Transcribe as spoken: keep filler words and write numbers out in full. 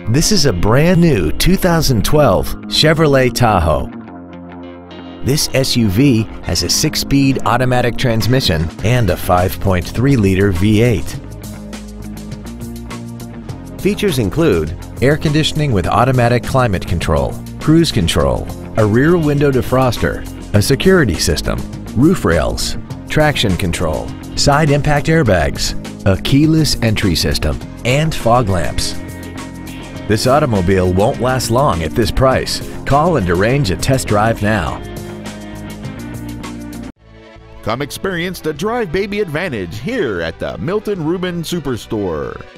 This is a brand new two thousand twelve Chevrolet Tahoe. This S U V has a six-speed automatic transmission and a five point three liter V eight. Features include air conditioning with automatic climate control, cruise control, a rear window defroster, a security system, roof rails, traction control, side impact airbags, a keyless entry system, and fog lamps. This automobile won't last long at this price. Call and arrange a test drive now. Come experience the Drive Baby advantage here at the Milton Ruben Superstore.